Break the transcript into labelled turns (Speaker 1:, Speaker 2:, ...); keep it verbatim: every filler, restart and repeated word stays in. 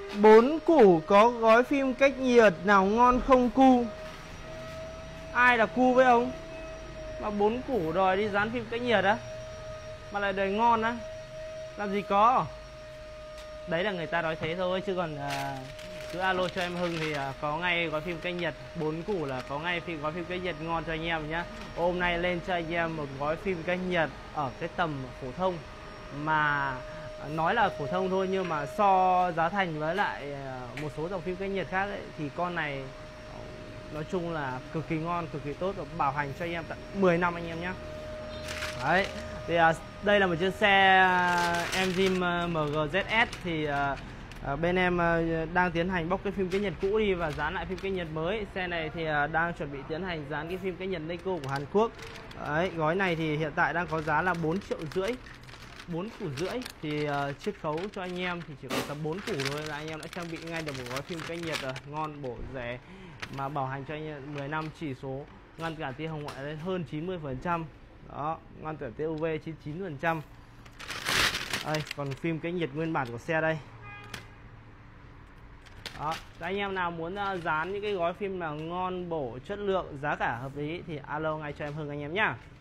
Speaker 1: Bốn củ có gói phim cách nhiệt nào ngon không cu? Ai là cu với ông? Mà bốn củ đòi đi dán phim cách nhiệt á? Mà lại đòi ngon á? Làm gì có. Đấy là người ta nói thế thôi, chứ còn à, cứ alo cho em Hưng thì à, có ngay gói phim cách nhiệt. Bốn củ là có ngay phim gói phim cách nhiệt ngon cho anh em nhá. Hôm nay lên cho anh em một gói phim cách nhiệt ở cái tầm phổ thông, mà nói là phổ thông thôi nhưng mà so giá thành với lại một số dòng phim cách nhiệt khác ấy, thì con này nói chung là cực kỳ ngon, cực kỳ tốt và bảo hành cho anh em tận mười năm anh em nhé. Đấy, thì à, đây là một chiếc xe em Jim em giê zét ét thì à, à, bên em à, đang tiến hành bóc cái phim cách nhiệt cũ đi và dán lại phim cách nhiệt mới. Xe này thì à, đang chuẩn bị tiến hành dán cái phim cách nhiệt Leica của Hàn Quốc. Đấy, gói này thì hiện tại đang có giá là bốn triệu rưỡi, bốn củ rưỡi thì uh, chiết khấu cho anh em thì chỉ có tầm bốn củ thôi là anh em đã trang bị ngay được một gói phim cách nhiệt rồi, ngon bổ rẻ mà bảo hành cho anh em mười năm, chỉ số ngăn cản tia hồng ngoại lên hơn chín mươi phần trăm. Đó, ngăn cản tia u vê chín mươi chín phần trăm. Đây, còn phim cách nhiệt nguyên bản của xe đây. Đó, anh em nào muốn uh, dán những cái gói phim nào ngon bổ, chất lượng, giá cả hợp lý thì alo ngay cho em Hưng anh em nhá.